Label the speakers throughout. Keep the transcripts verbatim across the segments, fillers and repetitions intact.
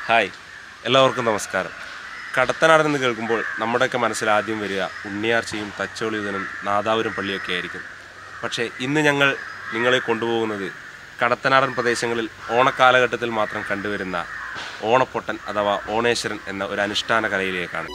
Speaker 1: Hi, എല്ലാവർക്കും നമസ്കാരം. കടത്തനാടെന്ന് കേൾക്കുമ്പോൾ നമ്മുടെയൊക്കെ മനസ്സിൽ ആദ്യം വരിക ഉണ്ണിയാർച്ചയും തച്ചോളിയുധനും നാദാപുരം പള്ളിയൊക്കെ ആയിരിക്കും. പക്ഷേ ഇന്ന് ഞങ്ങൾ നിങ്ങളെ കൊണ്ടുപോകുന്നത് കടത്തനാടൻ പ്രദേശങ്ങളിൽ ഓണക്കാലഘട്ടത്തിൽ മാത്രം കണ്ടുവരുന്ന ഓണപ്പൊട്ടൻ അഥവാ ഓണേശ്വരൻ എന്ന ഒരു അനുഷ്ഠാന കലയിലേക്കാണ്.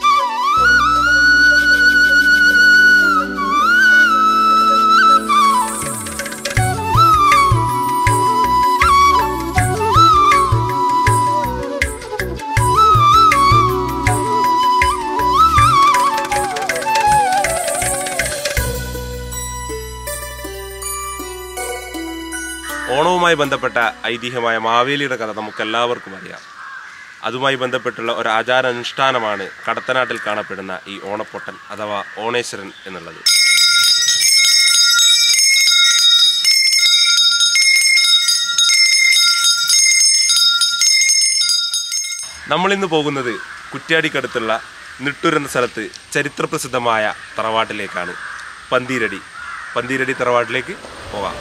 Speaker 1: ഓണവുമായി ബന്ധപ്പെട്ട ഐതിഹ്യമായ മാവേലിയുടെ കഥ നമുക്കെല്ലാവർക്കും അറിയാം. അതുമായി ബന്ധപ്പെട്ടുള്ള ഒരു ആചാരാനുഷ്ഠാനമാണ് കടത്തനാട്ടിൽ കാണപ്പെടുന്ന ഈ ഓണപ്പൊട്ടൻ അഥവാ ഓണേശ്വരൻ എന്നുള്ളത്. നമ്മളിന്ന് പോകുന്നത് കുറ്റ്യാടിക്കടുത്തുള്ള നിട്ടൂർ എന്ന സ്ഥലത്ത് ചരിത്രപ്രസിദ്ധമായ തറവാട്ടിലേക്കാണ്. പന്തീരടി പന്തീരടി തറവാട്ടിലേക്ക് പോകാം.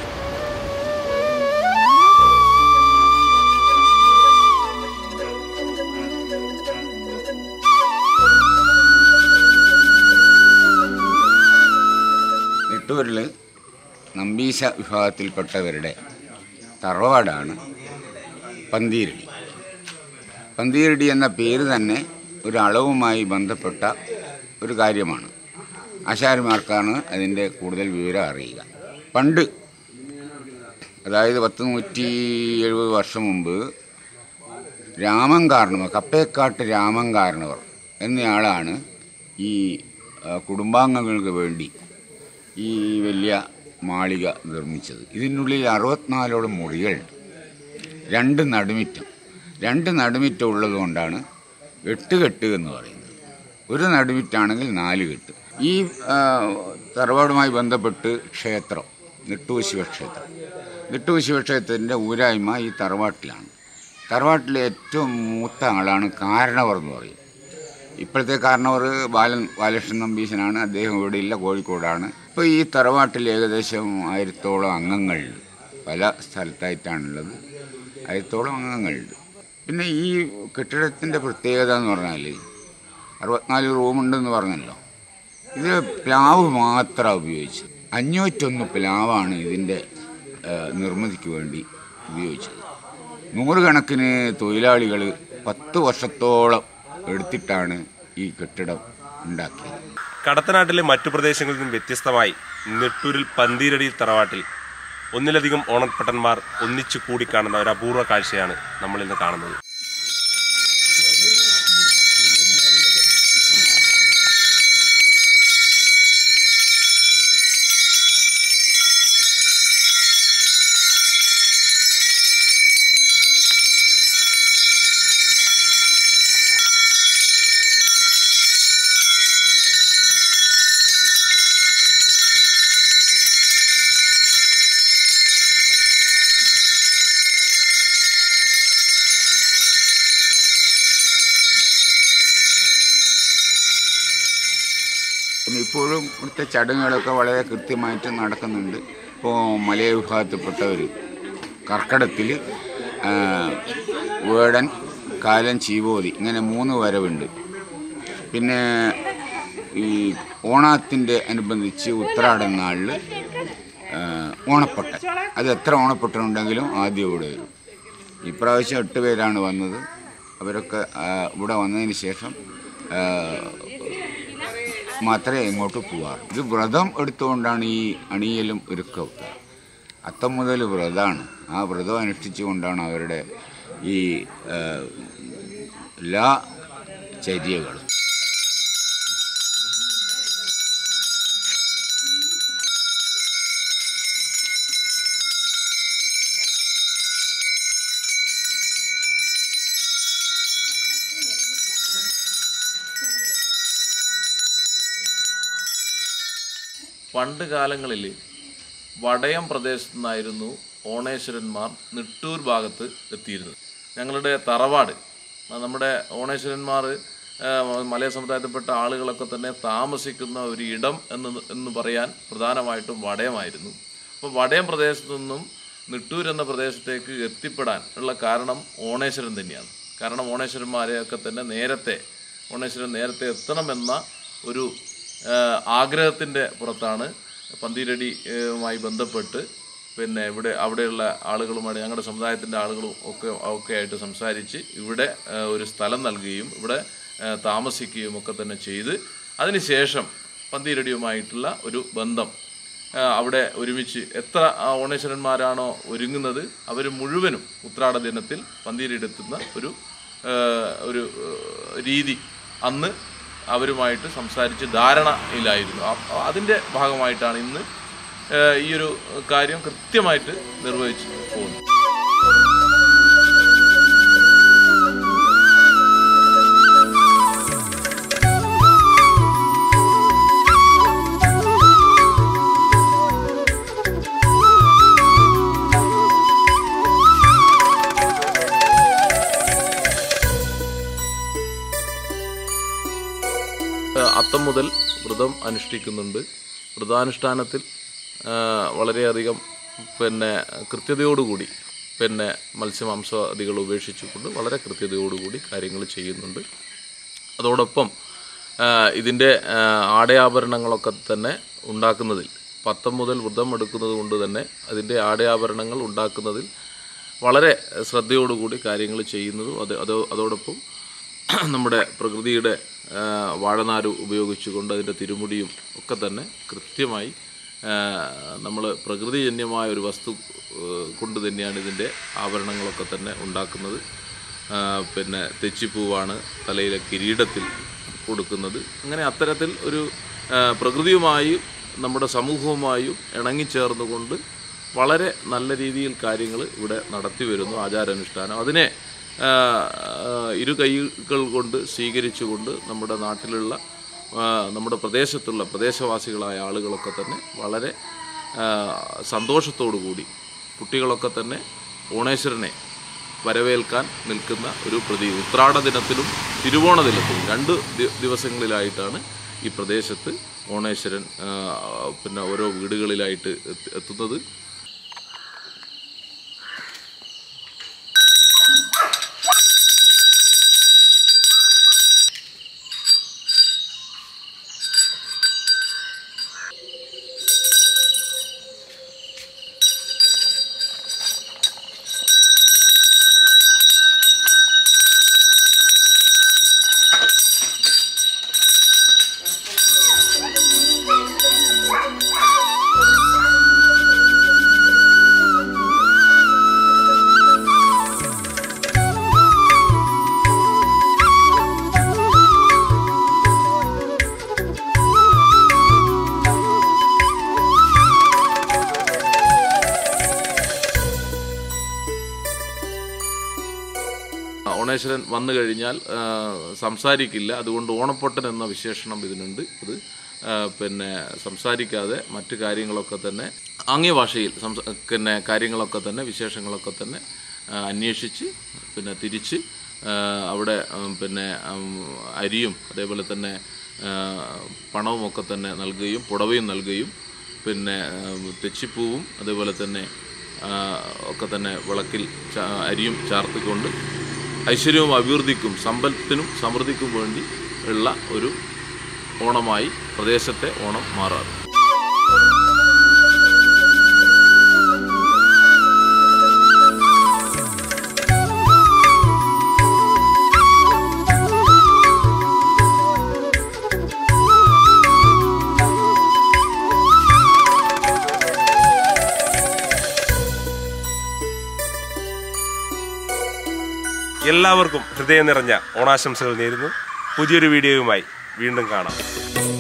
Speaker 2: നിട്ടൂരിൽ നമ്പീശ വിഭാഗത്തിൽപ്പെട്ടവരുടെ തറവാടാണ് പന്തീരടി. പന്തീരടി എന്ന പേര് തന്നെ ഒരു അളവുമായി ബന്ധപ്പെട്ട ഒരു കാര്യമാണ്. ആശാരിമാർക്കാണ് അതിൻ്റെ കൂടുതൽ വിവരം അറിയുക. പണ്ട്, അതായത് പത്ത് നൂറ്റി എഴുപത് വർഷം മുമ്പ് രാമൻ കാരണവർ, കപ്പേക്കാട്ട് രാമൻ കാരണവർ എന്നയാളാണ് ഈ കുടുംബാംഗങ്ങൾക്ക് വേണ്ടി ഈ വലിയ മാളിക നിർമ്മിച്ചത്. ഇതിനുള്ളിൽ അറുപത്തിനാലോളം മുറികളുണ്ട്. രണ്ട് നടുമിറ്റം രണ്ട് നടുമിറ്റം ഉള്ളത് കൊണ്ടാണ് എട്ട് കെട്ട് എന്ന് പറയുന്നത്. ഒരു നടുമിറ്റാണെങ്കിൽ നാല് കെട്ട്. ഈ തറവാടുമായി ബന്ധപ്പെട്ട് ക്ഷേത്രം നിട്ടൂർ ശിവക്ഷേത്രം നിട്ടൂർ ശിവക്ഷേത്രത്തിൻ്റെ ഊരായ്മ ഈ തറവാട്ടിലാണ്. തറവാട്ടിലെ ഏറ്റവും മൂത്ത ആളാണ് കാരണവർ എന്ന് പറയും. ഇപ്പോഴത്തെ കാരണവർ ബാലൻ ബാലകൃഷ്ണൻ നമ്പീശനാണ്. അദ്ദേഹം ഇവിടെ ഇല്ല, കോഴിക്കോടാണ്. ഇപ്പോൾ ഈ തറവാട്ടിൽ ഏകദേശം ആയിരത്തോളം അംഗങ്ങളുണ്ട്. പല സ്ഥലത്തായിട്ടാണുള്ളത്. ആയിരത്തോളം അംഗങ്ങളുണ്ട്. പിന്നെ ഈ കെട്ടിടത്തിൻ്റെ പ്രത്യേകത എന്ന് പറഞ്ഞാൽ അറുപത്തിനാല് റൂമുണ്ടെന്ന് പറഞ്ഞല്ലോ. ഇത് പ്ലാവ് മാത്രമാണ് ഉപയോഗിച്ചത്. അഞ്ഞൂറ്റൊന്ന് പ്ലാവാണ് ഇതിൻ്റെ നിർമ്മിതിക്ക് വേണ്ടി ഉപയോഗിച്ചത്. നൂറുകണക്കിന് തൊഴിലാളികൾ പത്ത് വർഷത്തോളം എടുത്തിട്ടാണ് ഈ കെട്ടിടം ഉണ്ടാക്കിയത്.
Speaker 1: കടത്തനാട്ടിലെ മറ്റു പ്രദേശങ്ങളിൽ നിന്നും വ്യത്യസ്തമായി നിട്ടൂരിൽ പന്തീരടി തറവാട്ടിൽ ഒന്നിലധികം ഓണപ്പൊട്ടന്മാർ ഒന്നിച്ചു കൂടിക്കാണുന്ന ഒരു അപൂർവ കാഴ്ചയാണ് നമ്മളിന്ന് കാണുന്നത്.
Speaker 2: പിന്നെ ഇപ്പോഴും ഇവിടുത്തെ ചടങ്ങുകളൊക്കെ വളരെ കൃത്യമായിട്ട് നടക്കുന്നുണ്ട്. ഇപ്പോൾ മലയ വിഭാഗത്തിൽപ്പെട്ടവർ കർക്കിടത്തിൽ വേടൻ, കാലൻ, ചീവോതി ഇങ്ങനെ മൂന്ന് വരവുണ്ട്. പിന്നെ ഈ ഓണത്തിൻ്റെ അനുബന്ധിച്ച് ഉത്രാടൻ നാളിൽ ഓണപ്പൊട്ടൻ. അത് എത്ര ഓണപ്പൊട്ടനുണ്ടെങ്കിലും ആദ്യം ഇവിടെ വരും. ഇപ്രാവശ്യം എട്ട് പേരാണ് വന്നത്. അവരൊക്കെ ഇവിടെ വന്നതിന് ശേഷം മാത്രമേ ഇങ്ങോട്ട് പോവാറ്. ഇത് വ്രതം എടുത്തുകൊണ്ടാണ് ഈ അണിയലും ഒരുക്കമൊക്കെ. അത്തം മുതൽ വ്രതമാണ്. ആ വ്രതം അനുഷ്ഠിച്ചുകൊണ്ടാണ് അവരുടെ ഈ എല്ലാ ചര്യകളും.
Speaker 3: പണ്ട് കാലങ്ങളിൽ വടയം പ്രദേശത്തു നിന്നായിരുന്നു ഓണേശ്വരന്മാർ നിട്ടൂർ ഭാഗത്ത് എത്തിയിരുന്നത്. ഞങ്ങളുടെ തറവാട്, നമ്മുടെ ഓണേശ്വരന്മാർ മലയ സമുദായത്തിൽപ്പെട്ട ആളുകളൊക്കെ തന്നെ താമസിക്കുന്ന ഒരു ഇടം എന്ന് എന്ന് പറയാൻ പ്രധാനമായിട്ടും വടയമായിരുന്നു. അപ്പോൾ വടയം പ്രദേശത്തു നിന്നും നിട്ടൂർ എന്ന പ്രദേശത്തേക്ക് എത്തിപ്പെടാൻ ഉള്ള കാരണം ഓണേശ്വരൻ തന്നെയാണ്. കാരണം ഓണേശ്വരന്മാരെയൊക്കെ തന്നെ നേരത്തെ ഓണേശ്വരൻ നേരത്തെ എത്തണമെന്ന ഒരു ആഗ്രഹത്തിൻ്റെ പുറത്താണ് പന്തീരടിയുമായി ബന്ധപ്പെട്ട് പിന്നെ ഇവിടെ അവിടെയുള്ള ആളുകളുമായി ഞങ്ങളുടെ സമുദായത്തിൻ്റെ ആളുകളും ഒക്കെ ഒക്കെ ആയിട്ട് സംസാരിച്ച് ഇവിടെ ഒരു സ്ഥലം നൽകുകയും ഇവിടെ താമസിക്കുകയും ഒക്കെ തന്നെ ചെയ്ത് അതിനുശേഷം പന്തീരടിയുമായിട്ടുള്ള ഒരു ബന്ധം അവിടെ ഒരുമിച്ച് എത്ര ഓണേശ്വരന്മാരാണോ ഒരുങ്ങുന്നത് അവർ മുഴുവനും ഉത്രാട ദിനത്തിൽ പന്തീരടിയെത്തുന്ന ഒരു ഒരു രീതി അന്ന് അവരുമായിട്ട് സംസാരിച്ച് ധാരണയിലായിരുന്നു. അതിൻ്റെ ഭാഗമായിട്ടാണ് ഇന്ന് ഈ ഒരു കാര്യം കൃത്യമായിട്ട് നിർവഹിച്ച് പോകുന്നത്. അത്തം മുതൽ വ്രതം അനുഷ്ഠിക്കുന്നുണ്ട്. വ്രതാനുഷ്ഠാനത്തിൽ വളരെയധികം പിന്നെ കൃത്യതയോടുകൂടി പിന്നെ മത്സ്യമാംസാദികൾ ഉപേക്ഷിച്ചുകൊണ്ട് വളരെ കൃത്യതയോടുകൂടി കാര്യങ്ങൾ ചെയ്യുന്നുണ്ട്. അതോടൊപ്പം ഇതിൻ്റെ ആടയാഭരണങ്ങളൊക്കെ തന്നെ ഉണ്ടാക്കുന്നതിൽ പത്തം മുതൽ വ്രതം എടുക്കുന്നത് കൊണ്ട് തന്നെ അതിൻ്റെ ആടയാഭരണങ്ങൾ ഉണ്ടാക്കുന്നതിൽ വളരെ ശ്രദ്ധയോടുകൂടി കാര്യങ്ങൾ ചെയ്യുന്നതും അത് അതോ അതോടൊപ്പം നമ്മുടെ പ്രകൃതിയുടെ വാഴനാര് ഉപയോഗിച്ചുകൊണ്ട് അതിൻ്റെ തിരുമുടിയും ഒക്കെ തന്നെ കൃത്യമായി നമ്മൾ പ്രകൃതിജന്യമായ ഒരു വസ്തു കൊണ്ട് തന്നെയാണ് ഇതിൻ്റെ ആഭരണങ്ങളൊക്കെ തന്നെ ഉണ്ടാക്കുന്നത്. പിന്നെ തെച്ചിപ്പൂവാണ് തലയിലെ കിരീടത്തിൽ കൊടുക്കുന്നത്. അങ്ങനെ അത്തരത്തിൽ ഒരു പ്രകൃതിയുമായും നമ്മുടെ സമൂഹവുമായും ഇണങ്ങിച്ചേർന്നുകൊണ്ട് വളരെ നല്ല രീതിയിൽ കാര്യങ്ങൾ ഇവിടെ നടത്തി വരുന്നു. ആചാരാനുഷ്ഠാനം അതിനെ ഇരു കൈകൾ കൊണ്ട് സ്വീകരിച്ചുകൊണ്ട് നമ്മുടെ നാട്ടിലുള്ള നമ്മുടെ പ്രദേശത്തുള്ള പ്രദേശവാസികളായ ആളുകളൊക്കെ തന്നെ വളരെ സന്തോഷത്തോടു കൂടി കുട്ടികളൊക്കെ തന്നെ ഓണേശ്വരനെ വരവേൽക്കാൻ നിൽക്കുന്ന ഒരു പ്രതി ഉത്രാട ദിനത്തിലും തിരുവോണ ദിനത്തിലും രണ്ട് ദിവസങ്ങളിലായിട്ടാണ് ഈ പ്രദേശത്ത് ഓണേശ്വരൻ പിന്നെ ഓരോ വീടുകളിലായിട്ട് എത്തുന്നത്. ഓണേശ്വരൻ വന്നു കഴിഞ്ഞാൽ സംസാരിക്കില്ല. അതുകൊണ്ട് ഓണപ്പൊട്ടൻ എന്ന വിശേഷണം ഇതിനുണ്ട്. ഇത് പിന്നെ സംസാരിക്കാതെ മറ്റു കാര്യങ്ങളൊക്കെ തന്നെ ആംഗ്യഭാഷയിൽ പിന്നെ കാര്യങ്ങളൊക്കെ തന്നെ വിശേഷങ്ങളൊക്കെ തന്നെ അന്വേഷിച്ച് പിന്നെ തിരിച്ച് അവിടെ പിന്നെ അരിയും അതേപോലെ തന്നെ പണവുമൊക്കെ തന്നെ നൽകുകയും പുടവയും നൽകുകയും പിന്നെ തെച്ചിപ്പൂവും അതേപോലെ തന്നെ ഒക്കെ തന്നെ വിളക്കിൽ അരിയും ചാർത്തിക്കൊണ്ട് ഐശ്വര്യവും അഭിവൃദ്ധിക്കും സമ്പത്തിനും സമൃദ്ധിക്കും വേണ്ടി ഉള്ള ഒരു ഓണമായി പ്രദേശത്തെ ഓണം മാറാറ്.
Speaker 1: എല്ലാവർക്കും ഹൃദയം നിറഞ്ഞ ഓണാശംസകൾ നേരുന്നു. പുതിയൊരു വീഡിയോയുമായി വീണ്ടും കാണാം.